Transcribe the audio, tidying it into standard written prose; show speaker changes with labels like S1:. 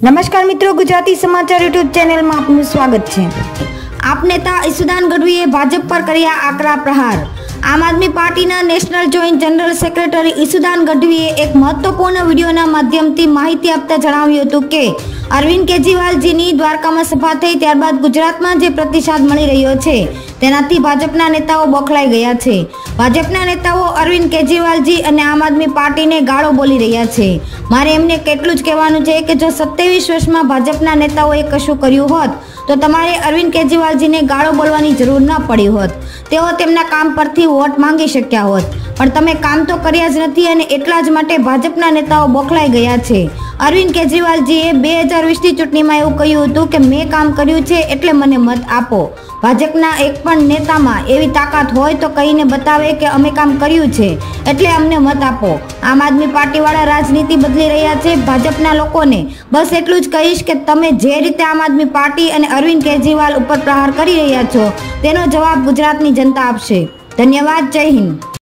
S1: નમસ્કાર મિત્રો, ગુજરાતી સમાચાર યુટ્યુબ ચેનલમાં આપનું સ્વાગત છે। આપ નેતા ઈસુદાન ગઢવીએ ભાજપ પર કર્યા આકરા પ્રહાર। આમ આદમી પાર્ટીના national joint general secretary Isudan ગઢવીએ એક મહત્વપૂર્ણ વિડીયોના માધ્યમથી માહિતી આપતા જણાવ્યું હતું કે અરવિંદ કેજરીવાલજીની દ્વારકામાં સભા થઈ ત્યારબાદ ગુજરાતમાં જે પ્રતિસાદ મળી રહ્યો છે તેનાથી ભાજપના નેતાઓ બોખલાઈ ગયા છે। ભાજપના નેતાઓ અરવિંદ કેજરીવાલજી અને આમ આદમી પાર્ટીને ગાળો બોલી રહ્યા છે। મારે એમને કેટલું જ કહેવાનું છે કે જો 27 વર્ષમાં ભાજપના નેતાઓએ કશું કર્યું હોત તો તમારે અરવિંદ કેજરીવાલજીને ગાળો બોલવાની જરૂર ન પડી હોત। તેઓ તેમના કામ પરથી વોટ માંગી શક્યા હોત, પણ તમે કામ તો કર્યા જ નથી અને એટલા જ માટે ભાજપના નેતાઓ બોખલાઈ ગયા છે। અરવિંદ કેજરીવાલજીએ 2020ની ચૂંટણીમાં એવું કહ્યું હતું કે મેં કામ કર્યું છે એટલે મને મત આપો। ભાજપના એક પણ નેતામાં એવી તાકાત હોય તો કહીને બતાવે કે અમે કામ કર્યું છે એટલે અમને મત આપો। આમ આદમી પાર્ટીવાળા રાજનીતિ બદલી રહ્યા છે। ભાજપના લોકોને બસ એટલું જ કહીશ કે તમે જે રીતે આમ આદમી પાર્ટી અને અરવિંદ કેજરીવાલ ઉપર પ્રહાર કરી રહ્યા છો તેનો જવાબ ગુજરાતની જનતા આપશે। ધન્યવાદ। જય હિન્દ।